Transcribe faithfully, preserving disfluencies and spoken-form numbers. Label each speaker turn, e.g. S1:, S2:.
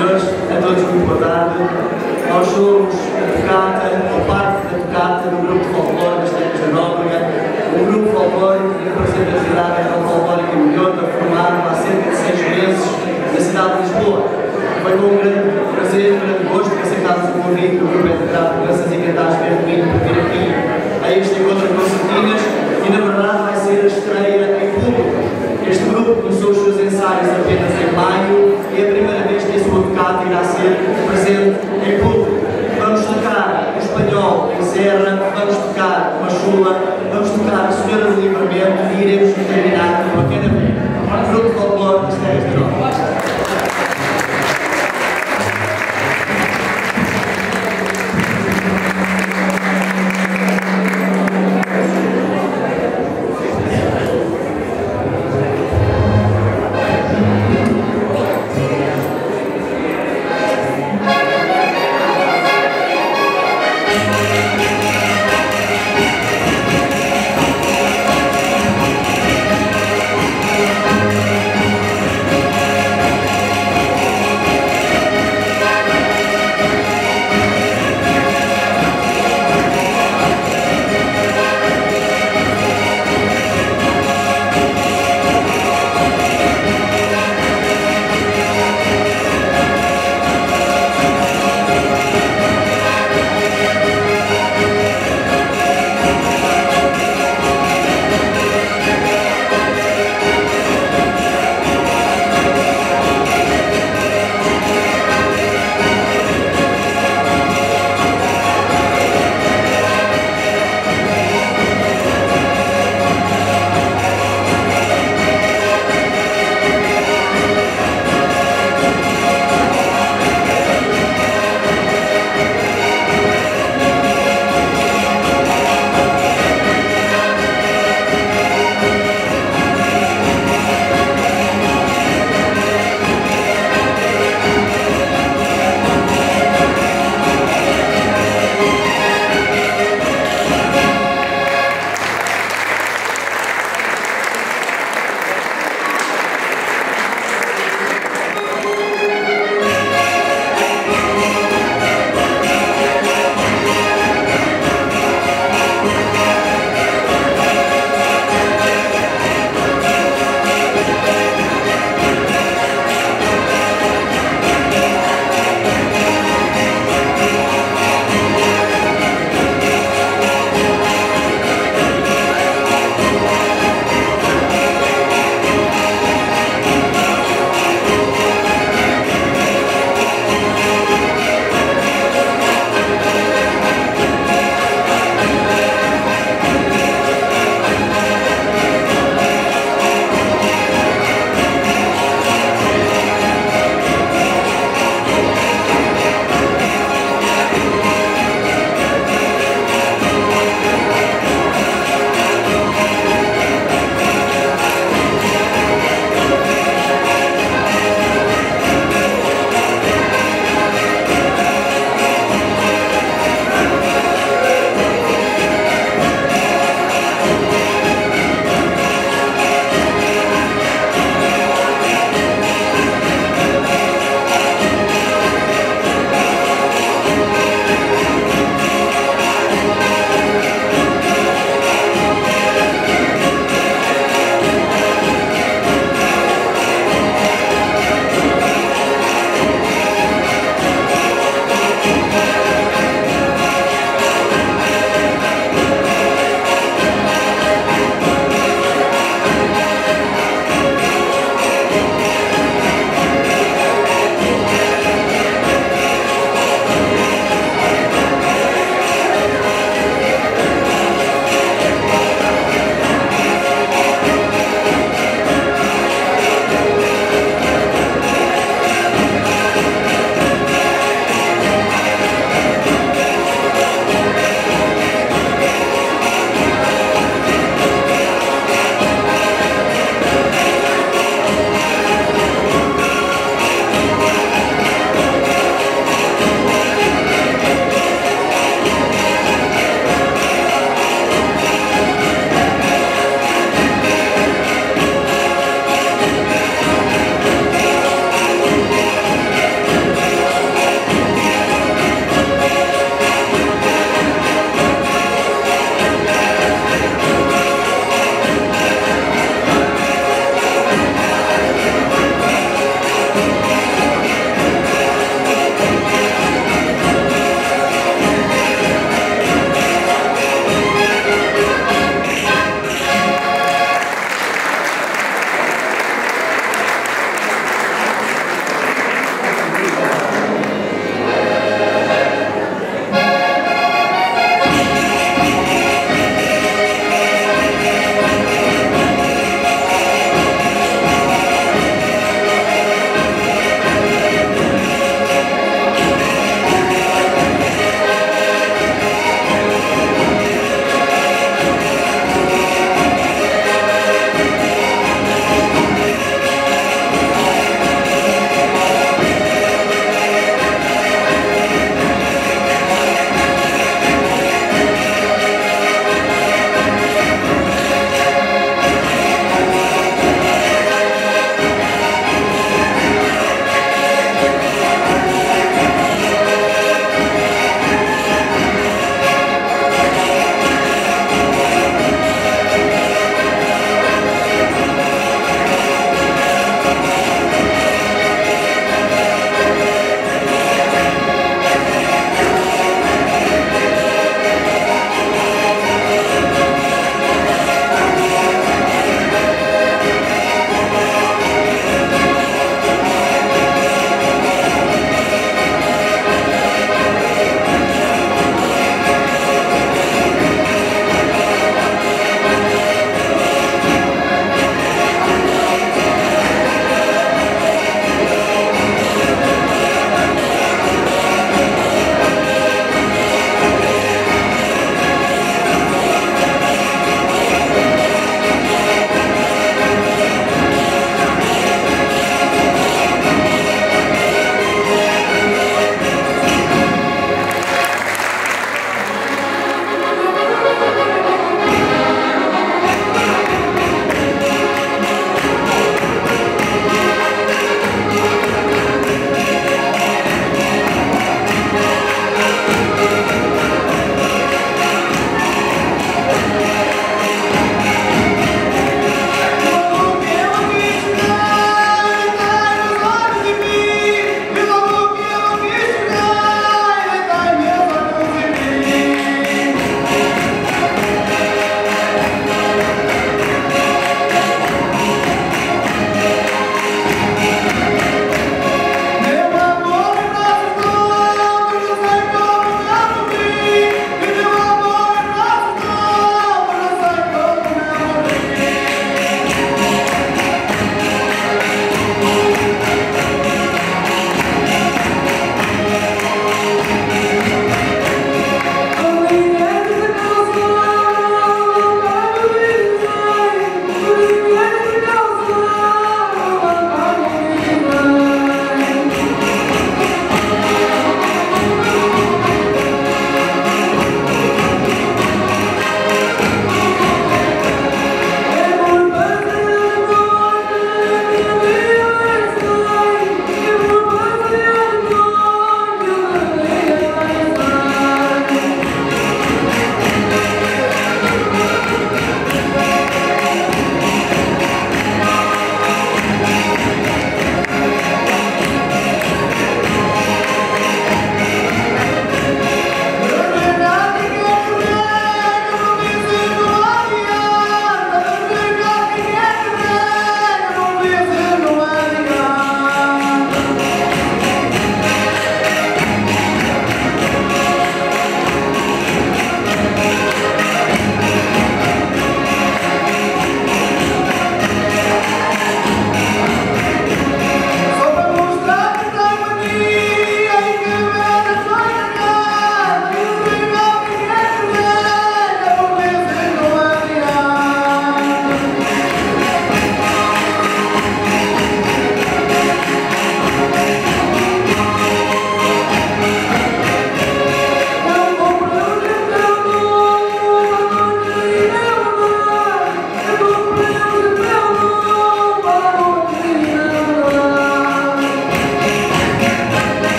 S1: senhores, a todos muito boa tarde. Nós somos a tocata, ou parte da tocata do grupo de folclore das Terras da Nóbrega, um grupo folclórico que representa a cidade regional folclórica de Milhota, formado há cerca de seis meses na cidade de Lisboa. Foi com um grande prazer, um grande gosto que aceitámos o convite do grupo Etcetera Danças e Cantares Verde Vinho para vir aqui a este encontro de concertinas e, na verdade, vai ser a estreia em público. Este grupo começou os seus ensaios apenas em maio e é a primeira vez que a sua tocata irá ser presente em público. Vamos tocar o espanhol em Serra, vamos tocar uma chula, vamos tocar a Senhora do Livramento e iremos terminar